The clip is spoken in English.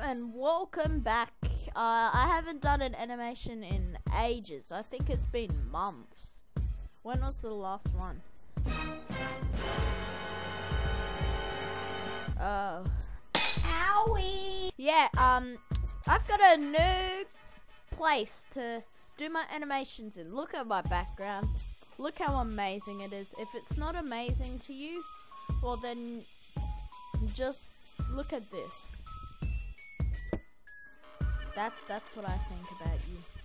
and welcome back. I haven't done an animation in ages. I think it's been months. When was the last one? Oh. Owie! Yeah, I've got a new place to do my animations in. Look at my background. Look how amazing it is. If it's not amazing to you, well then just look at this. That's what I think about you.